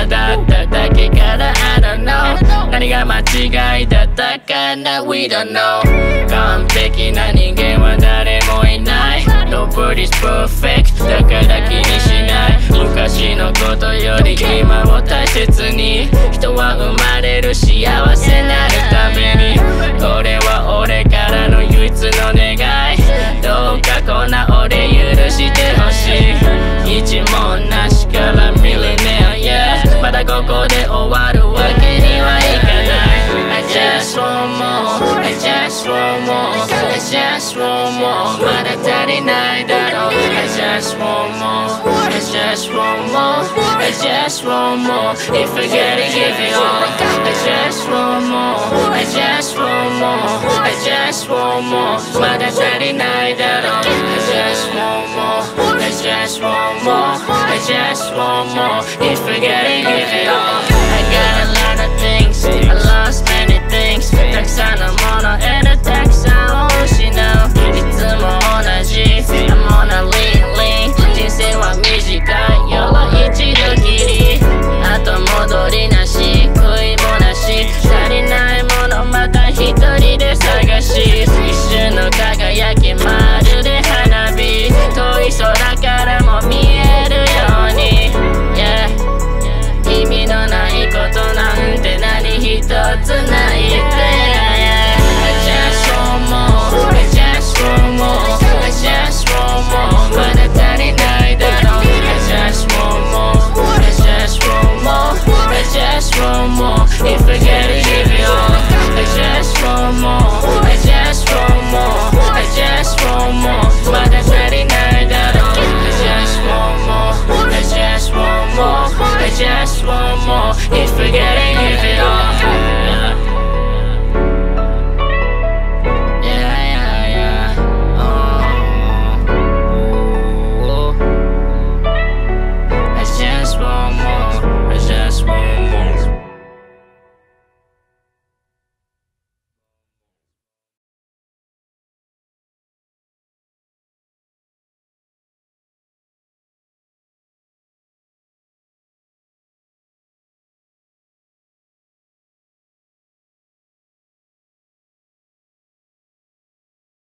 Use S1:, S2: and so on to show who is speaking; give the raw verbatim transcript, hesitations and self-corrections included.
S1: まだっただけから I don't know 何が間違いだったかな We don't know 完璧な人間は誰もいない Nobody's perfect だから気にしない昔のことより今を大切に人は生まれる幸せなるためにこれは俺からの唯一の願いどうかこんな俺許してほしい一問なしからミリネア、yeah まだここで終わるわけにはいかない I just want more I just want more I just want more まだ足りないだろう I just want more I just want more I just want more If I gotta give it all I just want more I just want more I just want more まだ足りないだろう I just want more I just want more I just want more If I gotta give it all I got a lot of things I lost many things たくさんのものへのたくさんを失ういつも同じ I'm on a lean lean 人生は短いよ一度きりあと戻りなし悔いもなし足りないものまた一人で探し一瞬の輝きまるで花火遠い空からも見えるように、yeah、意味のないことなんて何一つないって、yeah、I just want more I just want more I just want more まだ足りないだろう I just want more I just want more I just want more If I gotta give it all I just want more I just want more I just want more まだ足りないだろう I just want more I just want more I just want more If I gotta give it all